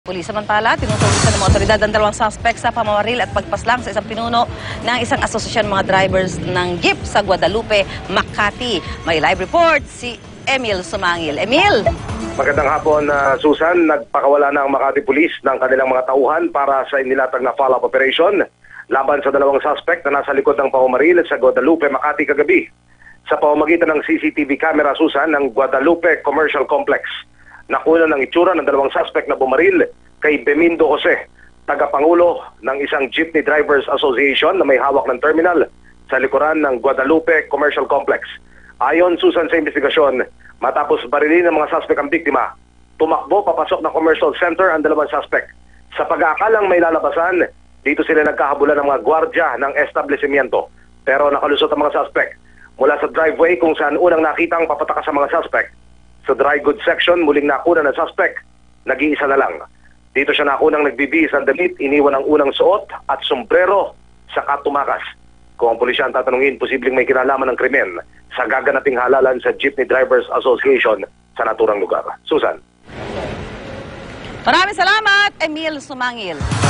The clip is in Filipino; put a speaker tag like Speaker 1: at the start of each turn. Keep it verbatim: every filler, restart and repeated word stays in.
Speaker 1: Pulis samantala, tinutulisan ng mga otoridad ang dalawang suspect sa pamamaril at pagpaslang sa isang pinuno ng isang asosasyon mga drivers ng jeep sa Guadalupe, Makati. May live report si Emil Sumangil. Emil!
Speaker 2: Magandang hapon, uh, Susan. Nagpakawala na ang Makati Police ng kanilang mga tauhan para sa inilatag na follow-up operation laban sa dalawang suspect na nasa likod ng pamamaril sa Guadalupe, Makati kagabi. Sa pamamagitan ng C C T V camera, Susan, ng Guadalupe Commercial Complex. Nakuna ng itsura ng dalawang suspect na bumaril kay Bemindo Jose, tagapangulo ng isang Jeepney Drivers Association na may hawak ng terminal sa likuran ng Guadalupe Commercial Complex. Ayon, Susan, sa investigasyon, matapos barilin ng mga suspect ang biktima, tumakbo papasok ng commercial center ang dalawang suspect. Sa pag-aakalang may lalabasan, dito sila nagkahabulan ng mga gwardya ng establishmento. Pero nakalusot ang mga suspect mula sa driveway kung saan unang nakitang papatakas sa mga suspect. Sa dry goods section, muling nakuna ng suspect, nag-iisa na lang. Dito siya nakunang nagbibihis ng damit, iniwan ang unang suot at sombrero sa katumakas. Kung ang pulisya ang tatanungin, posibleng may kinalaman ng krimen sa gaganaping halalan sa Jeepney Drivers Association sa naturang lugar. Susan.
Speaker 1: Maraming salamat, Emil Sumangil.